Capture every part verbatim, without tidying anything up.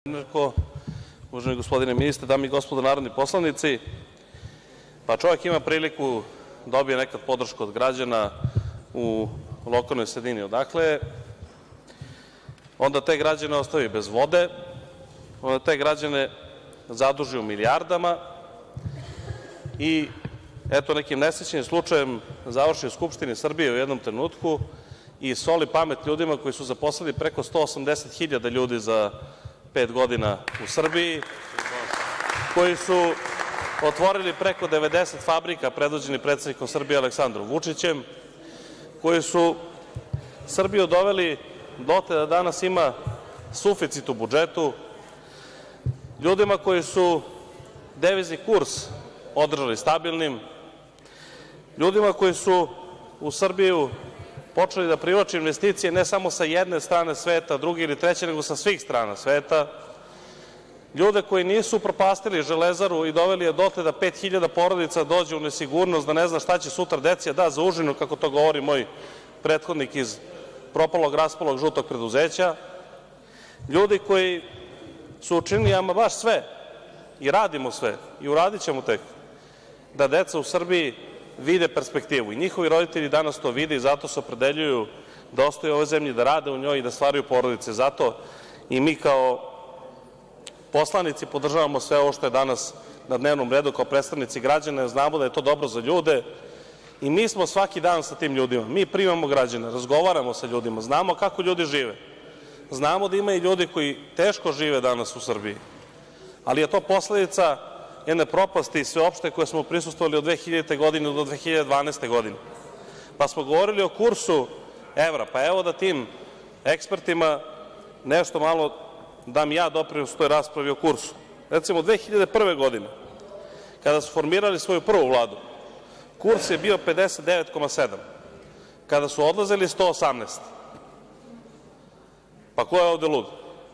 Uvaženi gospodine ministre, dame i gospodo narodni poslanici, pa čovek ima priliku da dobije nekad podršku od građana u lokalnoj sredini odakle je, onda te građane ostavi bez vode, onda te građane zaduži u milijardama i eto nekim nesrećnim slučajem završi u Skupštini Srbije u jednom trenutku i soli pamet ljudima koji su zaposlili preko sto osamdeset hiljada ljudi za pet godina u Srbiji, koji su otvorili preko devedeset fabrika predvođeni predsednikom Srbije Aleksandrom Vučićem, koji su Srbiju doveli dotle da danas ima suficit u budžetu, ljudima koji su devizni kurs održali stabilnim, ljudima koji su u Srbiju počeli da privlače investicije ne samo sa jedne strane sveta, druge ili treće, nego sa svih strana sveta, ljude koji nisu upropastili Železaru i doveli je dotle da pet hiljada porodica dođe u nesigurnost, da ne zna šta će sutra deci da da za užinu, kako to govori moj prethodnik iz propalog, raspalog žutog preduzeća, ljudi koji su učinili ama baš sve i radimo sve i uradićemo tek da deca u Srbiji vide perspektivu i njihovi roditelji danas to vide i zato se opredeljuju da ostaju u ovoj zemlji, da rade u njoj i da stvaraju porodice. Zato i mi kao poslanici podržavamo sve ovo što je danas na dnevnom redu kao predstavnici građana, jer znamo da je to dobro za ljude i mi smo svaki dan sa tim ljudima. Mi primamo građane, razgovaramo sa ljudima, znamo kako ljudi žive, znamo da ima i ljudi koji teško žive danas u Srbiji, ali je to posledica jedne propasti sveopšte koje smo prisustvovali od dve hiljadite godine do dve hiljade dvanaeste godine. Pa smo govorili o kursu evra, pa evo da tim ekspertima nešto malo dam ja doprinos u toj raspravi o kursu. Recimo, dve hiljade prve godine, kada su formirali svoju prvu vladu, kurs je bio pedeset devet zarez sedam, kada su odlazili sto osamnaest. Pa ko je ovde lud?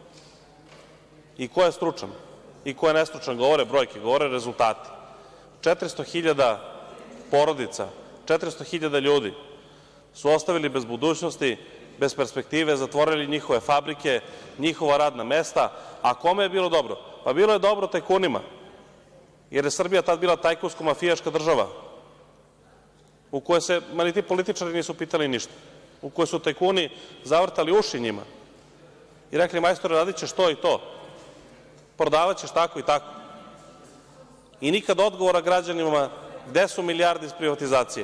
I ko je stručan? I ko je nestručan? Govore brojke, govore rezultati. četiristo hiljada porodica, četiristo hiljada ljudi su ostavili bez budućnosti, bez perspektive, zatvorili njihove fabrike, njihova radna mesta. A kome je bilo dobro? Pa bilo je dobro tajkunima, jer je Srbija tad bila tajkunsko-mafijaška država u kojoj se, ma ni ti političari nisu pitali ništa, u kojoj su tajkuni zavrtali uši njima i rekli: majstore, radit ćeš to i to, prodavat ćeš tako i tako. I nikad odgovora građanima gde su milijarde iz privatizacije.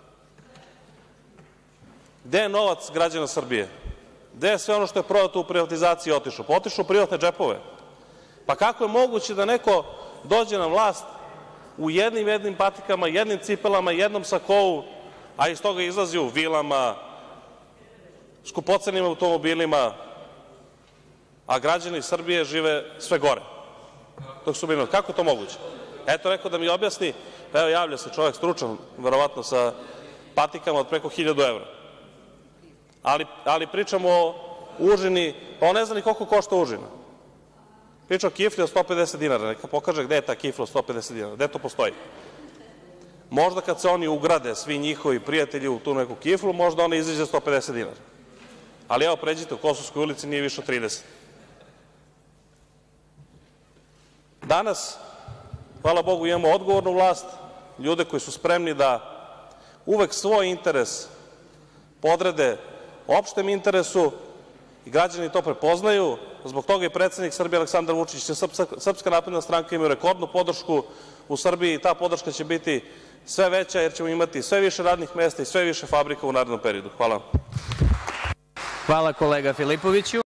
Gde je novac građana Srbije? Gde je sve ono što je prodato u privatizaciji otišlo? Pa otišlo u privatne džepove. Pa kako je moguće da neko dođe na vlast u jednim jednim patikama, jednim cipelama, jednom sakou, a iz toga izlazi u vilama, skupocenim automobilima, a građani Srbije žive sve gore dok su bili. Kako je to moguće? Eto, neko da mi objasni. Pa evo, javlja se čovek stručan, verovatno sa patikama od preko hiljadu evra. Ali pričamo o užini, pa on ne zna ni koliko košta užina. Priča o kifli od sto pedeset dinara. Neka pokaže gde je ta kifla od sto pedeset dinara, gde to postoji. Možda kad se oni ugrade, svi njihovi prijatelji, u tu neku kiflu, možda ona izađe sto pedeset dinara. Ali evo, pređite u Kosovskoj ulici, nije više od trideset. Danas, hvala Bogu, imamo odgovornu vlast, ljude koji su spremni da uvek svoj interes podrede opštem interesu i građani to prepoznaju. Zbog toga i predsednik Srbije Aleksandar Vučić i Srpska napredna stranka imaju rekordnu podršku u Srbiji i ta podrška će biti sve veća, jer ćemo imati sve više radnih mesta i sve više fabrika u narednom periodu. Hvala. Hvala, kolega Filipoviću.